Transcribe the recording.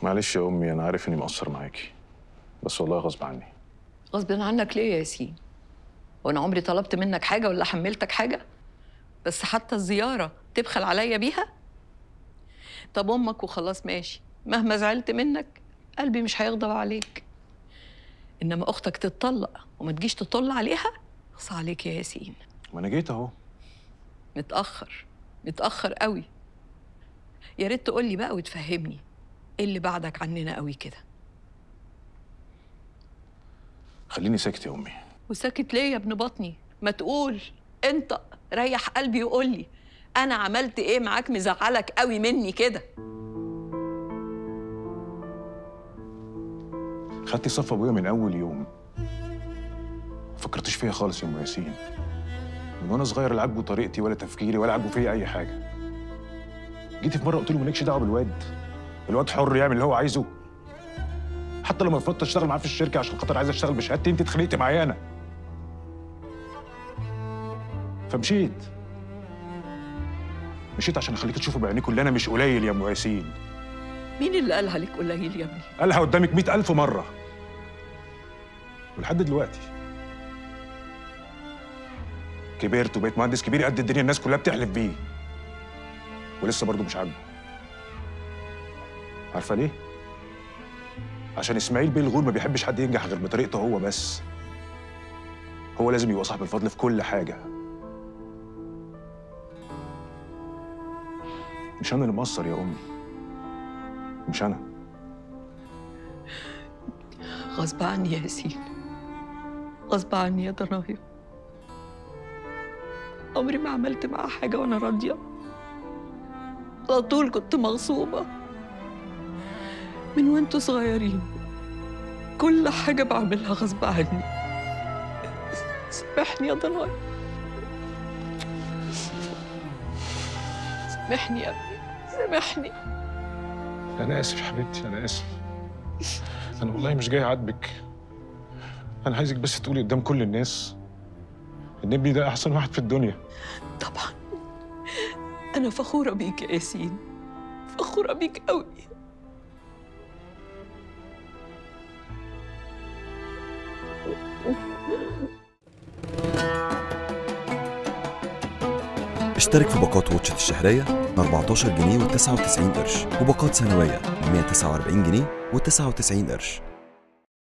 معلش يا امي، انا عارف اني مقصر معاكي، بس والله غصب عني. غصب عنك ليه يا ياسين؟ وانا عمري طلبت منك حاجه ولا حملتك حاجه؟ بس حتى الزياره تبخل عليا بيها؟ طب امك وخلاص ماشي، مهما زعلت منك قلبي مش هيغضب عليك. انما اختك تتطلق وما تجيش تطل عليها، اخص عليك يا ياسين. ما انا جيت اهو. متاخر قوي. يا ريت تقول لي بقى وتفهمني ايه اللي بعدك عننا قوي كده. خليني ساكت يا امي. وساكت ليه يا ابن بطني؟ ما تقول. انت ريح قلبي وقول لي انا عملت ايه معاك مزعلك قوي مني كده؟ خدتي صف ابويا من اول يوم. ما فكرتش فيا خالص يا ام ياسين. من وانا صغير لا عاجبه طريقتي ولا تفكيري ولا عاجبه فيا اي حاجه. جيتي في مره قلت له مالكش دعوه بالواد، الواد حر يعمل اللي هو عايزه. حتى لما رفضت اشتغل معاه في الشركه عشان خاطر عايز اشتغل بشهادتي، انت اتخانقتي معايا انا. فمشيت عشان اخليك تشوفي بعينيكوا اللي انا مش قليل يا ام ياسين. مين اللي قالها لك قليل يا ابني؟ قالها قدامك 100,000 مره ولحد دلوقتي. كبرت وبقيت مهندس كبير قد الدنيا، الناس كلها بتحلف بيه ولسه برضه مش عاجبه. عارفه ليه؟ عشان اسماعيل بيه الغول ما بيحبش حد ينجح غير بطريقته هو بس. هو لازم يبقى صاحب الفضل في كل حاجه. مش انا اللي مقصر يا امي، مش انا. غصب عني يا ياسين، غصب عني يا ضنايا. عمري ما عملت معاه حاجه وانا راضيه، على طول كنت مغصوبه. من وانتوا صغيرين كل حاجه بعملها غصب عني. سامحني يا ضنايا، سامحني يا ابني، سامحني. أنا آسف يا حبيبتي، أنا آسف. أنا والله مش جاي أعاتبك. أنا عايزك بس تقولي قدام كل الناس إن ابني ده أحسن واحد في الدنيا. طبعا أنا فخورة بيك يا ياسين، فخورة بيك قوي. اشترك في باقات واتشت الشهرية ب 14 جنيه و99 قرش، وباقات سنوية ب 149 جنيه و99 قرش.